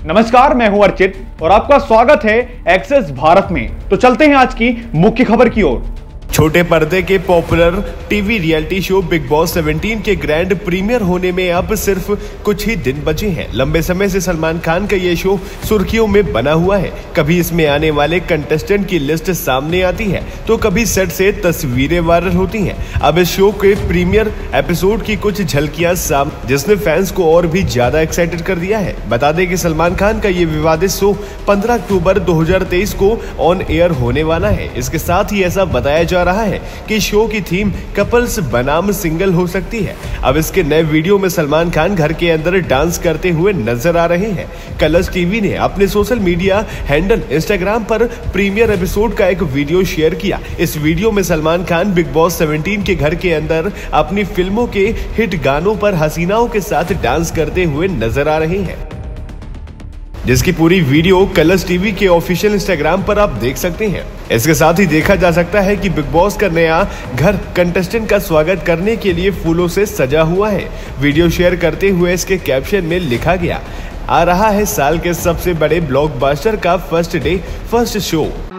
नमस्कार, मैं हूं अर्चित और आपका स्वागत है एक्सेस भारत में। तो चलते हैं आज की मुख्य खबर की ओर। छोटे पर्दे के popular TV reality show Bigg Boss 17 के ग्रैंड प्रीमियर होने में अब सिर्फ कुछ ही दिन बचे हैं। लंबे समय से सलमान खान का ये शो सुर्खियों में बना हुआ है। कभी इसमें आने वाले कंटेस्टेंट की लिस्ट सामने आती है तो कभी सेट से तस्वीरें वायरल होती हैं। अब इस शो के प्रीमियर एपिसोड की कुछ झलकियां सामने, जिसने फैंस को और भी ज्यादा एक्साइटेड कर दिया है। बता दें कि सलमान खान का ये विवादित शो 15 अक्टूबर 2023 को ऑन एयर होने वाला है। इसके साथ ही ऐसा बताया जा रहा है कि शो की थीम कपल्स बनाम सिंगल हो सकती है। अब इसके नए वीडियो में सलमान खान घर के अंदर डांस करते हुए नजर आ रहे हैं। कलर्स टीवी ने अपने सोशल मीडिया हैंडल इंस्टाग्राम पर प्रीमियर एपिसोड का एक वीडियो शेयर किया। इस वीडियो में सलमान खान बिग बॉस 17 के घर के अंदर अपनी फिल्मों के हिट गानों पर हसीनाओं के साथ डांस करते हुए नजर आ रहे हैं, जिसकी पूरी वीडियो कलर्स टीवी के ऑफिशियल इंस्टाग्राम पर आप देख सकते हैं। इसके साथ ही देखा जा सकता है कि बिग बॉस का नया घर कंटेस्टेंट का स्वागत करने के लिए फूलों से सजा हुआ है। वीडियो शेयर करते हुए इसके कैप्शन में लिखा गया, आ रहा है साल के सबसे बड़े ब्लॉकबस्टर का फर्स्ट डे फर्स्ट शो।